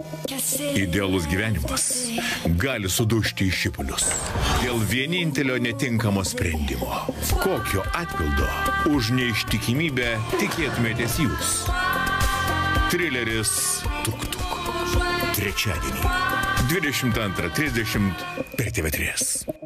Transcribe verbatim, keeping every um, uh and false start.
Idealus gyvenimas gali sudužti į šipulius dėl vienintelio netinkamo sprendimo. Kokio atpildo už neištikimybę tikėtumėtės jūs? Trileris Tuk Tuk. Trečiadienį dvidešimt antrą trisdešimt per T V trys.